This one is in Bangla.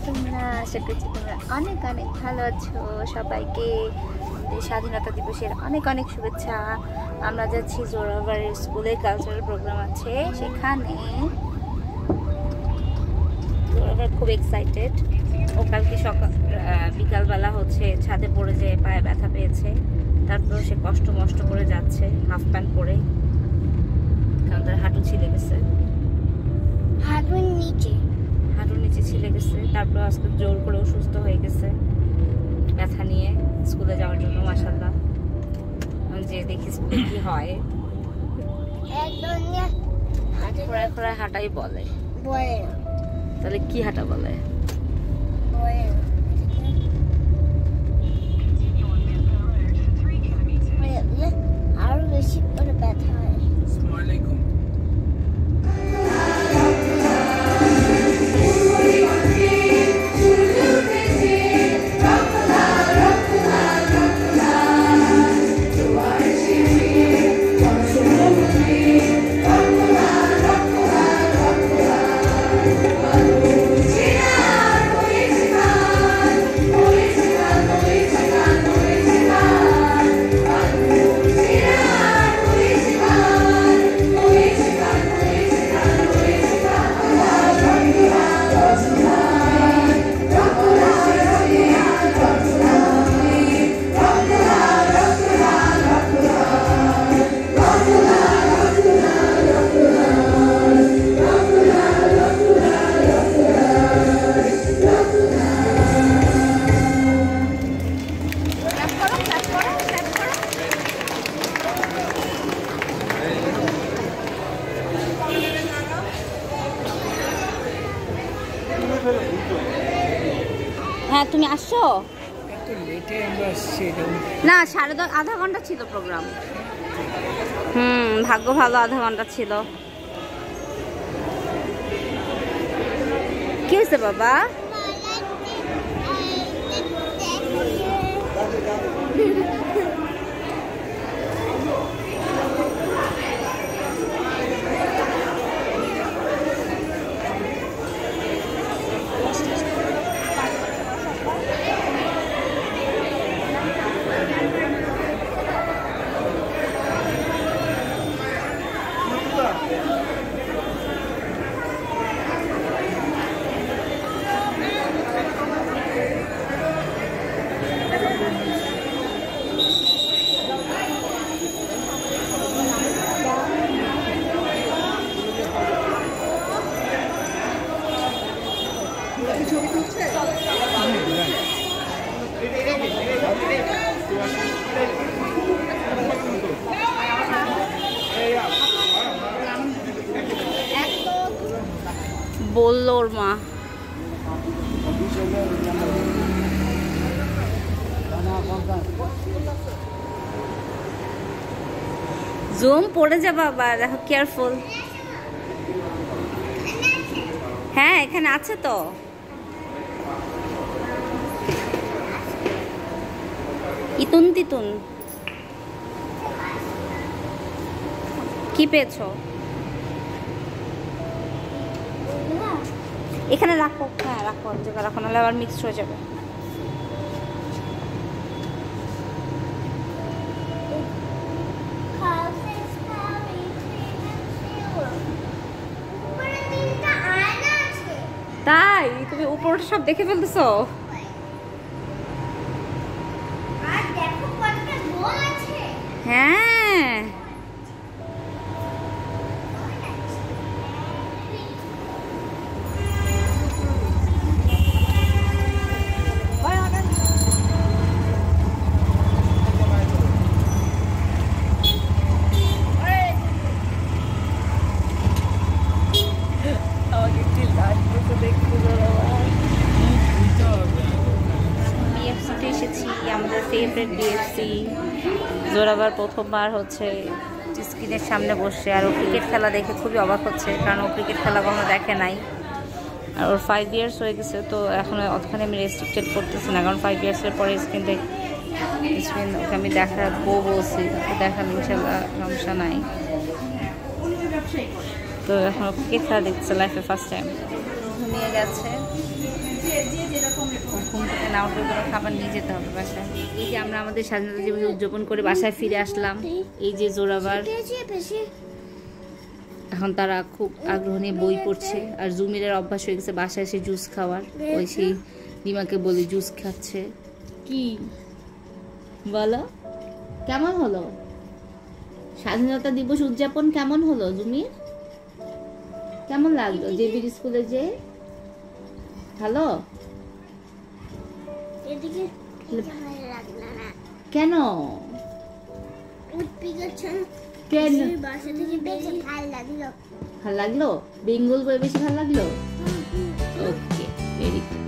তোমরা? আশা করছি তোমরা অনেক অনেক ভালো আছো। সবাইকে স্বাধীনতা দিবসের অনেক অনেক শুভেচ্ছা। আমরা যাচ্ছি জোরাভার স্কুলে, কালচারাল প্রোগ্রাম আছে সেখানে। জোরাভার খুব এক্সাইটেড। ও কালকে বিকালবেলা হচ্ছে ছাদে পড়ে যেয়ে পায়ে ব্যথা পেয়েছে, তারপর সে কষ্ট মষ্ট করে যাচ্ছে হাফ প্যান্ট পরে, কারণ তার হাঁটু ছিলে গেছে, হাঁটুর নিচে ছিলে গেছে। তারপর আজকে জোর করে অসুস্থ হয়ে গেছে ব্যথা নিয়ে স্কুলে যাওয়ার জন্য। মাশাআল্লাহ, যে দেখি স্কুলে কি হয়। খোড়া হাঁটাই বলে, তাহলে কি হাঁটা বলে? আরো বেশি করে ব্যথা হয়। আসসালামু আলাইকুম। হ্যাঁ, তুমি আসছো না? 10:30 আধা ঘন্টা ছিল প্রোগ্রাম। ভাগ্য ভালো, আধা ঘন্টা ছিল। কি হয়েছে বাবা? বললো ওর মা। জুম পড়ে যাবে আবার, দেখো কেয়ারফুল। হ্যাঁ, এখানে আছে তো। ইতুন তিতুন কি পেয়েছো? এখানে রাখো। হ্যাঁ রাখো, জায়গা রাখো, নাহলে আবার মিক্সড হয়ে যাবে। তাই তুমি উপরটা সব দেখে ফেলতেছো? হ্যাঁ, আমাদের ফেভারিট বিএফসি। জোরাভার প্রথমবার হচ্ছে স্ক্রিনের সামনে বসে, আর ও ক্রিকেট খেলা দেখে খুবই অবাক হচ্ছে, কারণ ও ক্রিকেট খেলা কখনো দেখে নাই। আর ওর 5 ইয়ার্স হয়ে গেছে, তো এখন অতখানি আমি রেস্ট্রিক্টেড করতেছি না, কারণ 5 ইয়ার্সের পরে স্ক্রিন ওকে আমি দেখাবো বলছি, দেখার ইনশাল্লাহ সমস্যা নাই। তো এখন ক্রিকেট খেলা দেখছে লাইফে ফার্স্ট টাইম। ঘুমিয়ে গেছে। ঘুম থেকে না উঠলে কোনো খাবার নিয়ে যেতে হবে বাসায়। এই যে আমরা আমাদের স্বাধীনতা দিবস উদযাপন করে বাসায় ফিরে আসলাম। এই যে জোরাবার, এখন তারা খুব আগ্রহ নিয়ে বই পড়ছে। আর জুমিরের অভ্যাস হয়ে গেছে বাসায় এসে জুস খাওয়ার। ওই সেই রিমাকে বলি জুস খাচ্ছে। কি বলো, কেমন হলো স্বাধীনতা দিবস উদযাপন? কেমন হলো জুমির? কেমন লাগলো জেবির স্কুলে যে? ভালো? কেন? কেন ভালো লাগলো? বেঙ্গল বই বেশি ভালো লাগলো? Okay, very good.